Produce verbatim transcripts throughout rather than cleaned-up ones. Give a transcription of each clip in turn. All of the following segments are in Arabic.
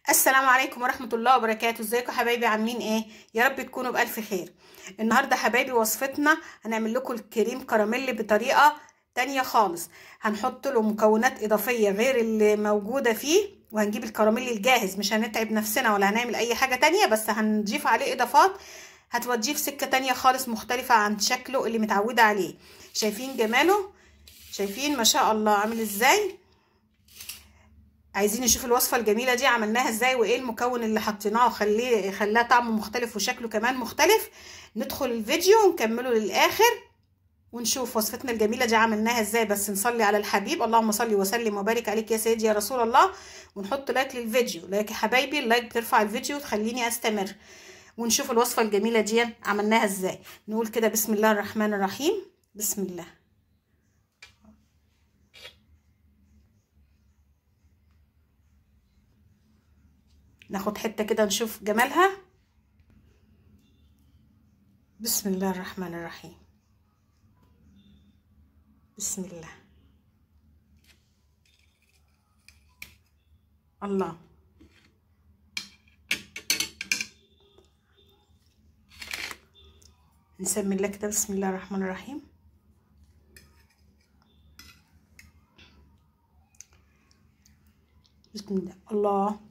السلام عليكم ورحمة الله وبركاته. ازيكم حبايبي؟ عاملين ايه؟ يا رب تكونوا بألف خير. النهاردة حبايبي وصفتنا هنعمل لكم الكريم كراميل بطريقة تانية خالص. هنحط له مكونات إضافية غير اللي موجودة فيه، وهنجيب الكراميل الجاهز، مش هنتعب نفسنا ولا هنعمل أي حاجة تانية، بس هنضيف عليه إضافات هتوديه في سكة تانية خالص مختلفة عن شكله اللي متعودة عليه. شايفين جماله؟ شايفين ما شاء الله عامل ازاي؟ عايزين نشوف الوصفه الجميله دي عملناها ازاي وايه المكون اللي حطيناه وخليه خلاه طعمه مختلف وشكله كمان مختلف. ندخل الفيديو ونكمله للاخر ونشوف وصفتنا الجميله دي عملناها ازاي. بس نصلي على الحبيب، اللهم صل وسلم وبارك عليك يا سيدي يا رسول الله، ونحط لايك للفيديو. لايك يا حبايبي، اللايك بترفع الفيديو وتخليني استمر. ونشوف الوصفه الجميله دي عملناها ازاي. نقول كده بسم الله الرحمن الرحيم. بسم الله. ناخد حته كده نشوف جمالها. بسم الله الرحمن الرحيم. بسم الله. الله. نسمي الله كده بسم الله الرحمن الرحيم. بسم الله. الله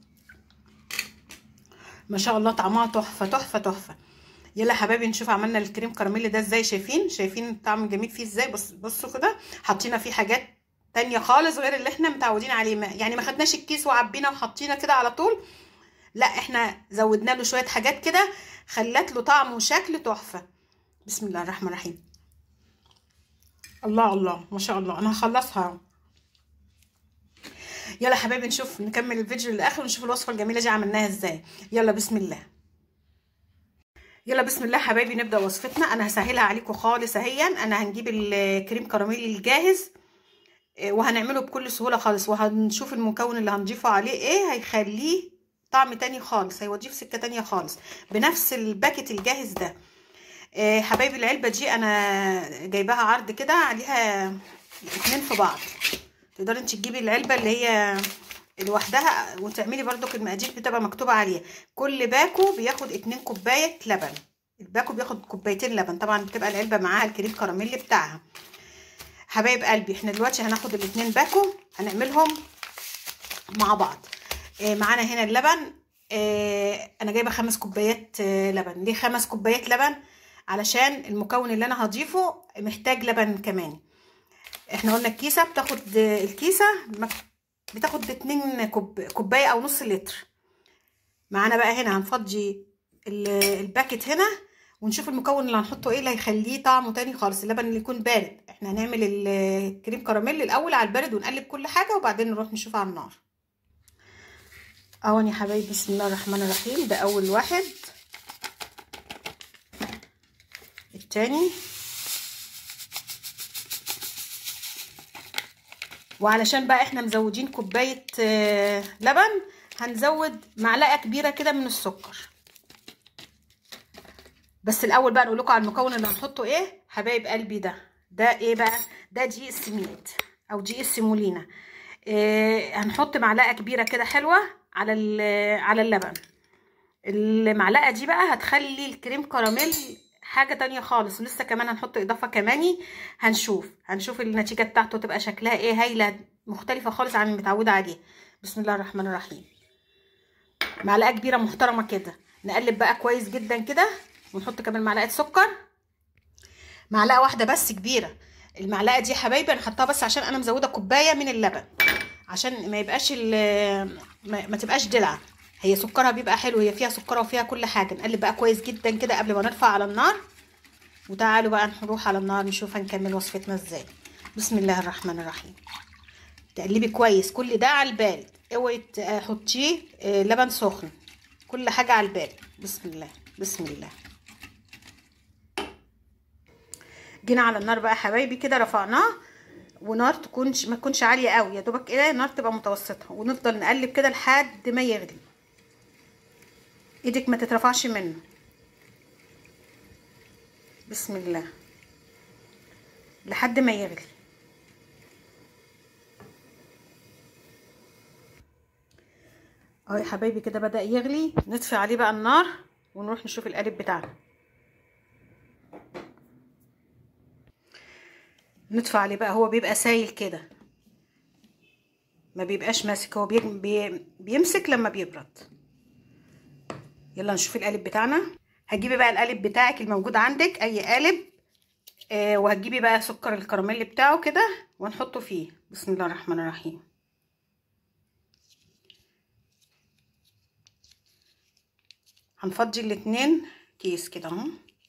ما شاء الله، طعمها تحفه تحفه تحفه. يلا حبايبي نشوف عملنا الكريم كراميل ده ازاي. شايفين شايفين الطعم الجميل فيه ازاي؟ بص بصوا كده، حطينا فيه حاجات تانية خالص غير اللي احنا متعودين عليه. ما يعني ما خدناش الكيس وعبينا وحطينا كده على طول، لا احنا زودنا له شويه حاجات كده خلت له طعم وشكل تحفه. بسم الله الرحمن الرحيم. الله الله ما شاء الله. انا هخلصها. يلا حبايبي نشوف نكمل الفيديو للاخر ونشوف الوصفه الجميله دي عملناها ازاي. يلا بسم الله. يلا بسم الله حبايبي نبدا وصفتنا. انا هسهلها عليكم خالص اهيا. انا هنجيب الكريم كراميل الجاهز وهنعمله بكل سهوله خالص، وهنشوف المكون اللي هنضيفه عليه ايه هيخليه طعم تاني خالص، هيوديه في سكه تانية خالص بنفس الباكت الجاهز ده. إيه حبايبي، العلبه دي انا جايباها عرض كده عليها اتنين في بعض. تقدري انت تجيبي العلبه اللي هي لوحدها وتعملي برضو المقادير بتبقى مكتوبه عليها. كل باكو بياخد اتنين كوبايه لبن. الباكو بياخد كوبايتين لبن، طبعا بتبقى العلبه معاها الكريم كراميل بتاعها. حبايب قلبي احنا دلوقتي هناخد الاتنين باكو هنعملهم مع بعض. اه معانا هنا اللبن. اه انا جايبه خمس كوبايات اه لبن. ليه خمس كوبايات لبن؟ علشان المكون اللي انا هضيفه محتاج لبن كمان. احنا قلنا الكيسه بتاخد الكيسه بتاخد اتنين كوب كوبايه او نص لتر. معانا بقى هنا هنفضي الباكت هنا ونشوف المكون اللي هنحطه ايه اللي هيخليه طعمه تاني خالص. اللبن اللي يكون بارد. احنا هنعمل الكريم كراميل الاول على البارد ونقلب كل حاجه وبعدين نروح نشوف على النار. اهو يا حبايبي بسم الله الرحمن الرحيم. ده اول واحد، التاني، وعلشان بقى احنا مزودين كوبايه لبن هنزود معلقه كبيره كده من السكر. بس الاول بقى نقول لكم على المكون اللي هنحطه ايه حبايب قلبي. ده ده ايه بقى؟ ده دقيق السميد او دقيق السيمولينا. إيه هنحط معلقه كبيره كده حلوه على على اللبن. المعلقه دي بقى هتخلي الكريم كراميل حاجه تانية خالص. ولسه كمان هنحط اضافه كماني. هنشوف هنشوف النتيجه بتاعته تبقى شكلها ايه. هايله مختلفه خالص عن المتعوده عليه. بسم الله الرحمن الرحيم. معلقه كبيره محترمه كده. نقلب بقى كويس جدا كده ونحط كمان معلقه سكر. معلقه واحده بس كبيره. المعلقه دي يا حبايبي انا حطاها بس عشان انا مزوده كوبايه من اللبن، عشان ما يبقاش ما, ما تبقاش دلع. هي سكرها بيبقى حلو، هي فيها سكر وفيها كل حاجه. نقلب بقى كويس جدا كده قبل ما نرفع على النار. وتعالوا بقى نروح على النار نشوف هنكمل وصفتنا ازاي. بسم الله الرحمن الرحيم. تقلبي كويس كل ده على البارد، اوعي تحطيه لبن سخن، كل حاجه على البارد. بسم الله بسم الله. جينا على النار بقى حبايبي كده رفعناه، ونار تكون ما تكونش عاليه قوي، يا دوبك كده النار تبقى متوسطه، ونفضل نقلب كده لحد ما يغلي. ايدك ما تترفعش منه. بسم الله. لحد ما يغلي. اهو يا حبايبي كده بدأ يغلي. نطفي عليه بقى النار ونروح نشوف القالب بتاعنا. نطفي عليه بقى. هو بيبقى سايل كده، ما بيبقاش ماسك، هو بي... بي... بيمسك لما بيبرد. يلا نشوف القالب بتاعنا. هتجيبي بقى القالب بتاعك الموجود عندك، اي قالب، آه وهتجيبي بقى سكر الكراميل بتاعه كده ونحطه فيه. بسم الله الرحمن الرحيم. هنفضي الاتنين كيس كده اهو.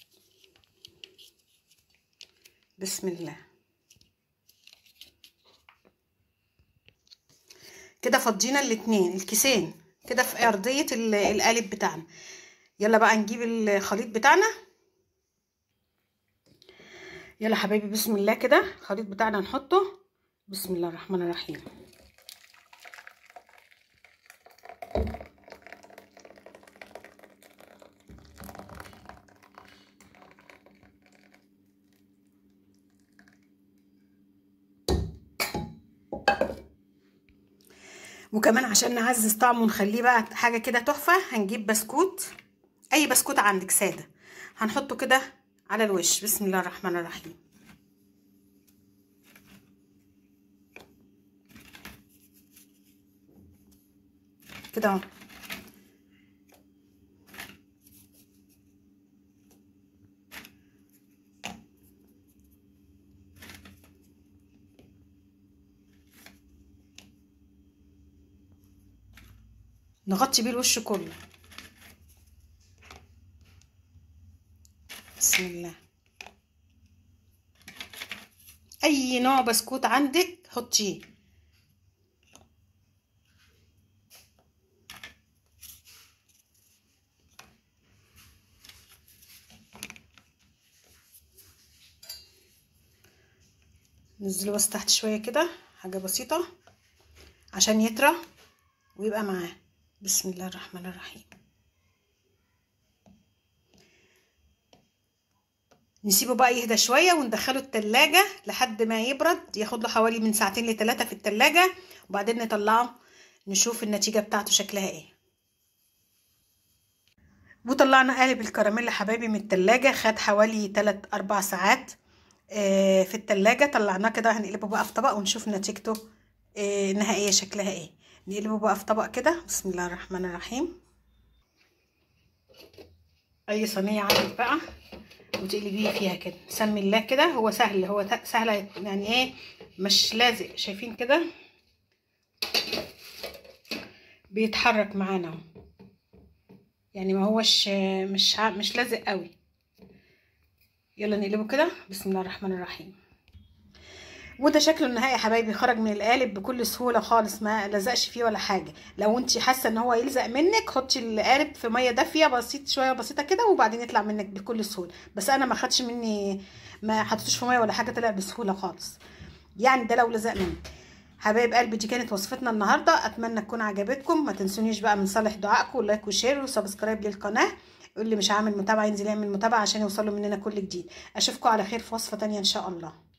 بسم الله. كده فضينا الاتنين الكيسين كده في ارضيه القالب بتاعنا. يلا بقى نجيب الخليط بتاعنا. يلا حبايبي بسم الله كده الخليط بتاعنا نحطه. بسم الله الرحمن الرحيم. وكمان عشان نعزز طعمه ونخليه بقى حاجه كده تحفه، هنجيب بسكوت، اي بسكوت عندك ساده، هنحطه كده على الوش. بسم الله الرحمن الرحيم. كده اهو. نغطي بيه الوش كله. بسم الله. اي نوع بسكوت عندك حطيه. نزله بس تحت شويه كده، حاجه بسيطه عشان يطرى ويبقى معاه. بسم الله الرحمن الرحيم. نسيبه بقى يهدى شويه وندخله التلاجة لحد ما يبرد، ياخد له حوالي من ساعتين لثلاثه في التلاجة، وبعدين نطلعه نشوف النتيجه بتاعته شكلها ايه. وطلعنا قالب الكراميل يا حبايبي من التلاجة، خد حوالي ثلاثة أربعة ساعات في التلاجة. طلعناه كده، هنقلبه بقى في طبق ونشوف نتيجته النهائيه شكلها ايه. نقلبه بقى في طبق كده. بسم الله الرحمن الرحيم. اي صينيه عندك بقى وتقلبيه فيها كده. سمي الله كده. هو سهل، هو سهل يعني ايه، مش لازق. شايفين كده بيتحرك معانا يعني، ما هوش مش مش لازق قوي. يلا نقلبه كده. بسم الله الرحمن الرحيم. وده شكله النهائي يا حبايبي. خرج من القالب بكل سهوله خالص، ما لزقش فيه ولا حاجه. لو انت حاسه ان هو يلزق منك، حطي القالب في ميه دافيه بسيط شويه بسيطه كده، وبعدين يطلع منك بكل سهوله. بس انا ما خدش مني، ما حطيتوش في ميه ولا حاجه، طلع بسهوله خالص يعني. ده لو لزق منك. حبايب قلبي دي كانت وصفتنا النهارده، اتمنى تكون عجبتكم. ما تنسونيش بقى من صالح دعائكم لايك وشير وسبسكرايب للقناه. اللي مش عامل متابعه ينزل يعمل متابعه عشان يوصلوا مننا كل جديد. اشوفكم على خير في وصفه تانية ان شاء الله.